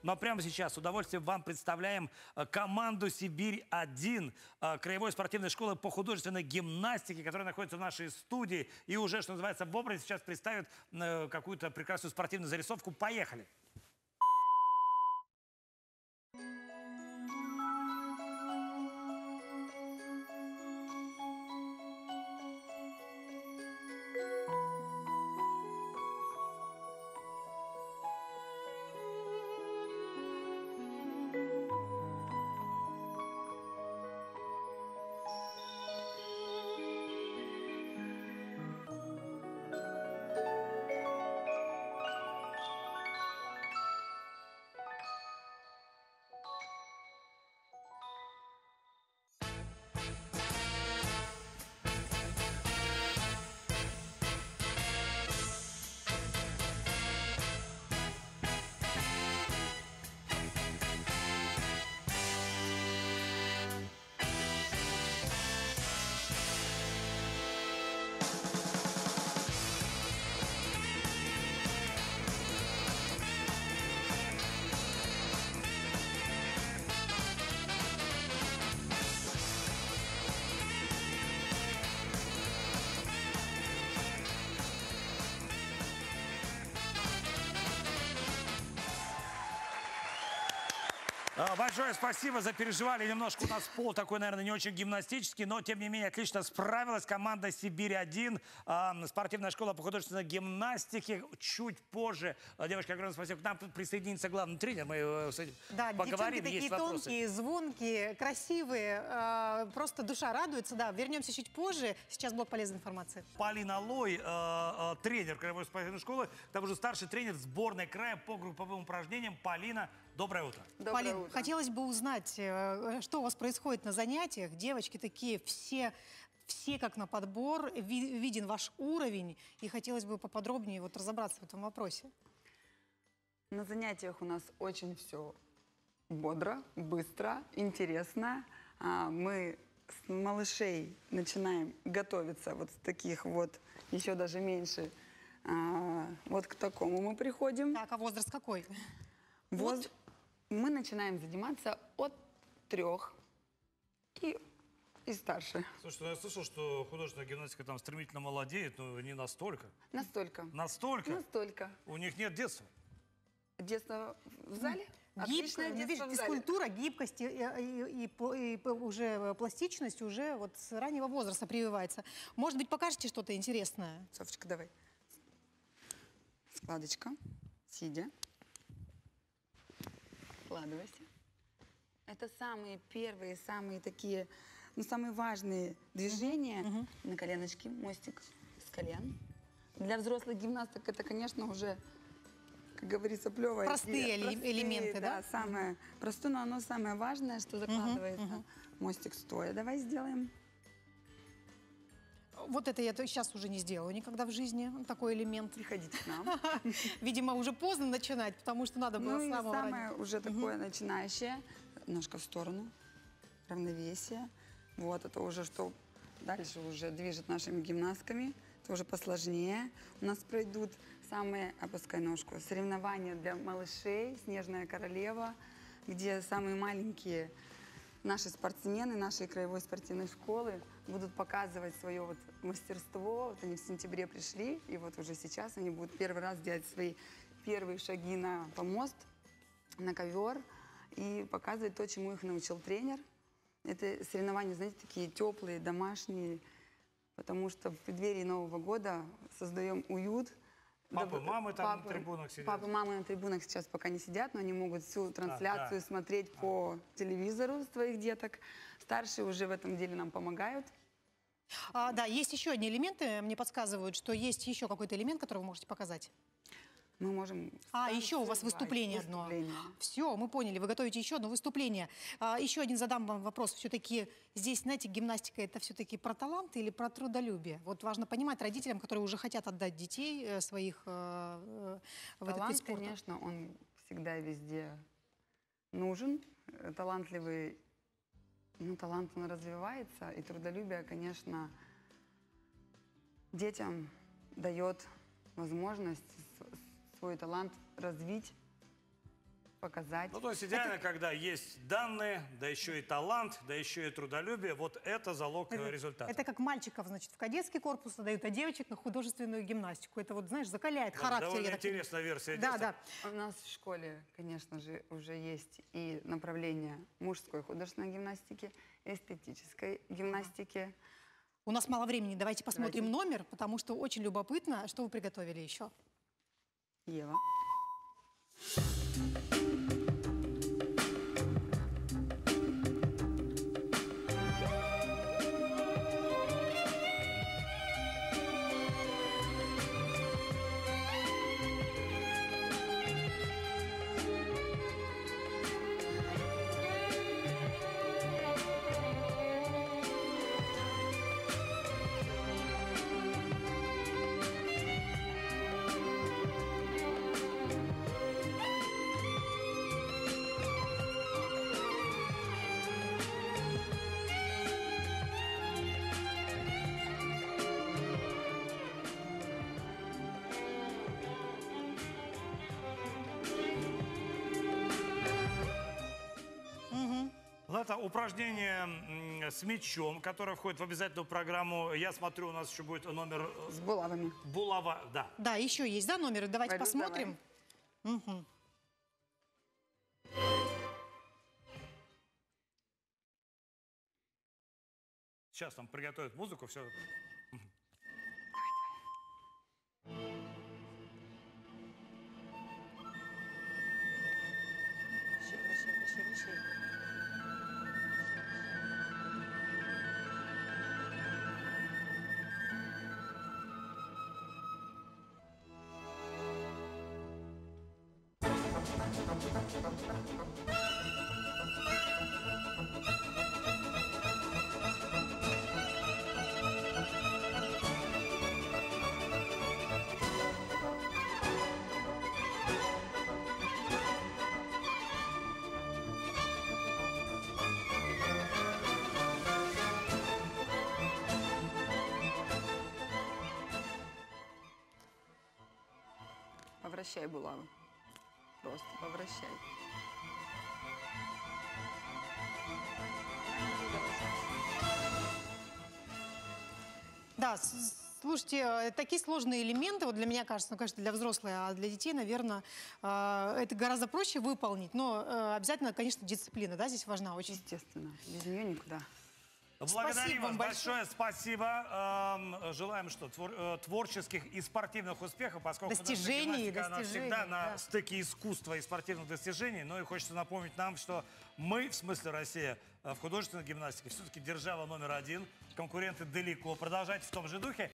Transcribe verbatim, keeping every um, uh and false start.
Но прямо сейчас с удовольствием вам представляем команду «Сибирь-один» краевой спортивной школы по художественной гимнастике, которая находится в нашей студии и уже, что называется, в образе сейчас представит какую-то прекрасную спортивную зарисовку. Поехали! Большое спасибо, запереживали немножко. У нас пол такой, наверное, не очень гимнастический, но, тем не менее, отлично справилась команда «Сибирь-один». Э, спортивная школа по художественной гимнастике. Чуть позже, девушка, огромное спасибо, к нам присоединится главный тренер. Мы э, да, поговорим, такие есть вопросы. Тонкие, звонкие, красивые. Э, просто душа радуется. Да, вернемся чуть позже. Сейчас блок полезной информации. Полина Лой, э, э, тренер краевой спортивной школы, к тому же старший тренер сборной края по групповым упражнениям. Полина, доброе утро. Доброе Полин, утро. Хотелось бы узнать, что у вас происходит на занятиях. Девочки такие все, все как на подбор, виден ваш уровень. И хотелось бы поподробнее вот разобраться в этом вопросе. На занятиях у нас очень все бодро, быстро, интересно. Мы с малышей начинаем готовиться вот с таких вот, еще даже меньше, вот к такому мы приходим. Так, а возраст какой? Воз... Вот. Мы начинаем заниматься от трех и, и старше. Слушай, ну я слышал, что художественная гимнастика там стремительно молодеет, но не настолько. Настолько. Настолько? Настолько. У них нет детства? Детство в зале? Отличное детство в зале. Физкультура, гибкость и, и, и, и, и уже пластичность уже вот с раннего возраста прививается. Может быть, покажете что-то интересное? Софочка, давай. Складочка, сидя. Вкладывайся. Это самые первые, самые такие, ну, самые важные движения. Uh-huh. На коленочки, мостик с колен. Для взрослых гимнасток это, конечно, уже, как говорится, плевое. Простые, простые элементы, да? Да, самое uh-huh. простое, но оно самое важное, что закладывается. Uh-huh. Мостик стоя. Давай сделаем. Вот это я сейчас уже не сделаю никогда в жизни, такой элемент. Приходите к нам. Видимо, уже поздно начинать, потому что надо было ну с самого и самое ранее. уже такое угу. начинающее. Ножка в сторону, равновесие. Вот это уже что дальше уже движет нашими гимнастками. Это уже посложнее. У нас пройдут самые, опускай ножку, соревнования для малышей, «Снежная королева», где самые маленькие наши спортсмены, нашей краевой спортивной школы будут показывать свое вот мастерство. Вот они в сентябре пришли, и вот уже сейчас они будут первый раз делать свои первые шаги на помост, на ковер, и показывать то, чему их научил тренер. Это соревнования, знаете, такие теплые, домашние, потому что в преддверии Нового года создаем уют. Папы, мамы там папы, на трибунах сидят. Папы, мамы на трибунах сейчас пока не сидят, но они могут всю трансляцию а, да. смотреть а. по телевизору своих деток. Старшие уже в этом деле нам помогают. А, да, есть еще одни элементы. Мне подсказывают, что есть еще какой-то элемент, который вы можете показать. Мы можем... А, еще у вас выступление одно. Выступление. Все, мы поняли, вы готовите еще одно выступление. А, еще один задам вам вопрос. Все-таки здесь, знаете, гимнастика это все-таки про талант или про трудолюбие? Вот важно понимать родителям, которые уже хотят отдать детей э, своих э, э, в этот вид спорта. Конечно, он всегда везде нужен. Талантливый, ну, талант он развивается. И трудолюбие, конечно, детям дает возможность свой талант развить показать. Ну, то есть идеально, когда есть данные, да еще и талант, да еще и трудолюбие. Вот это залог э, результата. Это как мальчиков, значит, в кадетский корпус отдают, а девочек на художественную гимнастику. Это вот, знаешь, закаляет Да, характер. довольно я так понимаю. интересная версия Да, детства. да. У нас в школе, конечно же, уже есть и направление мужской художественной гимнастики, эстетической гимнастики. У нас мало времени, давайте посмотрим Давайте. номер, потому что очень любопытно, что вы приготовили еще. Ева. Это упражнение м, с мячом, которое входит в обязательную программу. Я смотрю, у нас еще будет номер э, С булавами. булава. Да. Да, еще есть, да, номеры? Давайте Валю, посмотрим. Мгм. Сейчас там приготовят музыку, все. Вращай, вращай, вращай, вращай. Повращай булавы. Просто повращай. Да, с- слушайте, э, такие сложные элементы, вот для меня кажется, ну, конечно, для взрослых, а для детей, наверное, э, это гораздо проще выполнить, но э, обязательно, конечно, дисциплина, да, здесь важна очень. Естественно, без нее никуда. Благодарим Спасибо вас вам большое, спасибо. Эм, Желаем что? Твор- э, Творческих и спортивных успехов, поскольку Достижений, гимнастика, она достижений, всегда на да. стыке искусства и спортивных достижений. Но и хочется напомнить нам, что мы, в смысле Россия, э, в художественной гимнастике все-таки держава номер один. Конкуренты далеко. Продолжайте в том же духе.